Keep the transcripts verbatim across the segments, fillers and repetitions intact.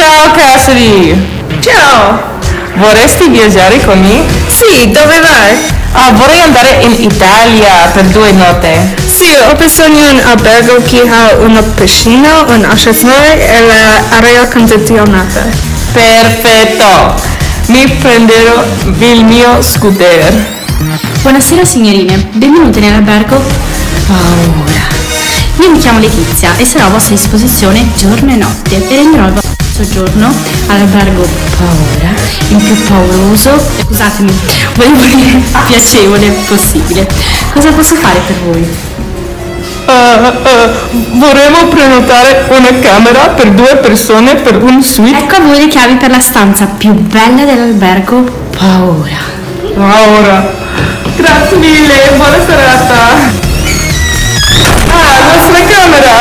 Ciao Cassidy! Ciao! Vorresti viaggiare con me? Sì, dove vai? Ah, vorrei andare in Italia per due notti. Sì, ho bisogno di un albergo che ha una piscina, un ascensore e l'area condizionata. Perfetto! Mi prenderò il mio scooter. Buonasera signorine, benvenute nell'albergo Paura. Io mi chiamo Letizia e sarò a vostra disposizione giorno e notte e renderò il vostro soggiorno all'albergo Paura il più pauroso, scusatemi, volevo dire piacevole possibile. Cosa posso fare per voi? Uh, uh, vorremmo prenotare una camera per due persone per un suite. Ecco a voi le chiavi per la stanza più bella dell'albergo Paura. Paura. Grazie mille, buona serata. Ah, la nostra camera.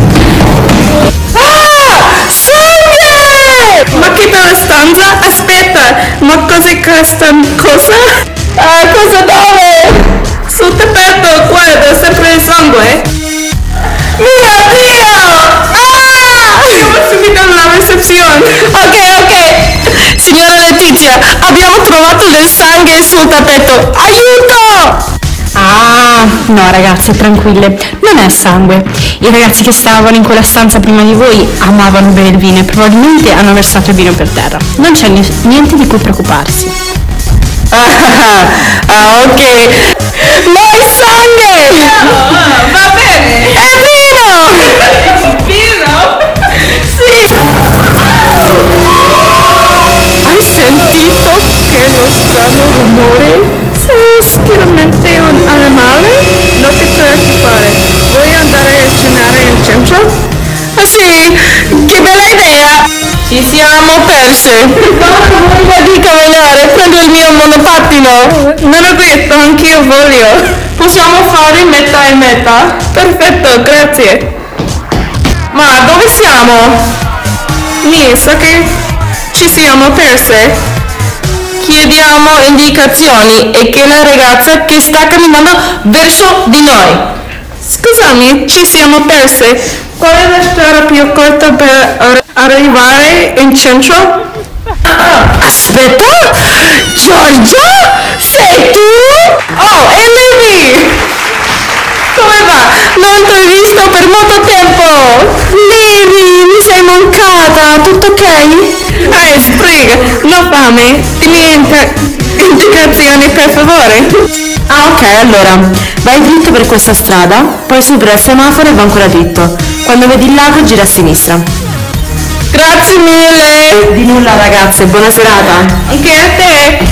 Ah! Sangue! Ma che bella stanza! Aspetta, ma cos'è questa cosa? Ah, cosa dove? Sul tappeto, guarda, sempre il sangue. Mio Dio! Ah! Andiamo subito alla recepzione. Ok, ok. Signora Letizia, abbiamo trovato del sangue sul tappeto. Aiuto! Ah, no ragazze, tranquille, non è sangue. I ragazzi che stavano in quella stanza prima di voi amavano bere il vino e probabilmente hanno versato il vino per terra. Non c'è ni- niente di cui preoccuparsi. Ah, ah, ok. Ma è sangue! Ah, va bene. È vino! Vino? Sì! Hai sentito che lo strano rumore? Sei sicuramente un animale? Non ti preoccupare. Vuoi andare a cenare in centro? Ah sì, che bella idea! Ci siamo perse! Ma dica venire, prendo il mio monopattino! Non ho detto, anch'io voglio. Possiamo fare metà e metà? Perfetto, grazie. Ma dove siamo? Mi sa che ci siamo perse. Chiediamo indicazioni e che la ragazza che sta camminando verso di noi. Scusami, ci siamo perse. Qual è la strada più corta per ar- arrivare in centro? Ah, aspetta! Giorgio? Sei tu? Oh, è Levi! Come va? Non ti ho visto per molto tempo! Levi, mi sei mancata, tutto ok? Ehi, spriga, non fame. Dimmi inter- indicazioni per favore. Ah ok, allora, vai dritto per questa strada, poi supera il semaforo e va ancora dritto. Quando vedi il lago gira a sinistra. Grazie mille! Di nulla ragazze, buona serata. Anche a te.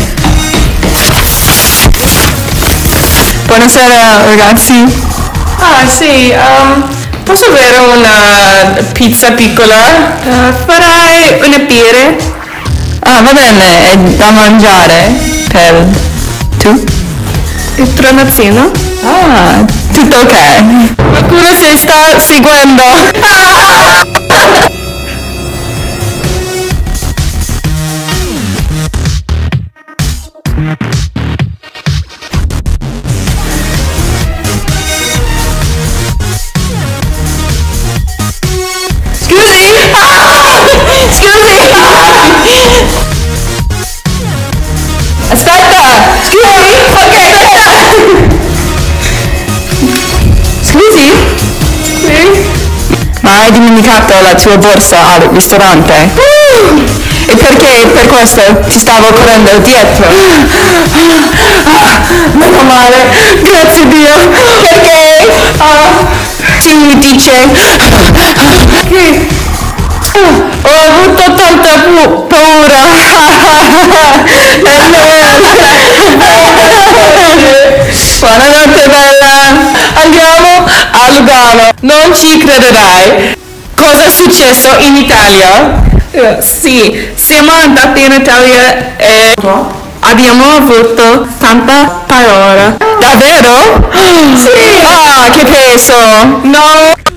Buonasera ragazzi. Ah sì, um, posso avere una pizza piccola? Uh, farai una birra? Ah va bene, è da mangiare. Per tu? Il tronazzino? Ah, tutto ok. Qualcuno si sta seguendo. Ah! Scusi! Ah! Scusi! Aspetta! Scusi! Ok, aspetta! Scusi? Sì. Ma hai dimenticato la tua borsa al ristorante? Uh! E perché per questo ti stavo correndo dietro? Ah, meno male, grazie Dio, perché ah, ti dice che ho avuto tanta pu- paura. Buonanotte bella, andiamo a Lugano, non ci crederai. Cosa è successo in Italia? Uh, sì, siamo andati in Italia e abbiamo avuto tanta paura. Davvero? Sì. Ah, che peso! No.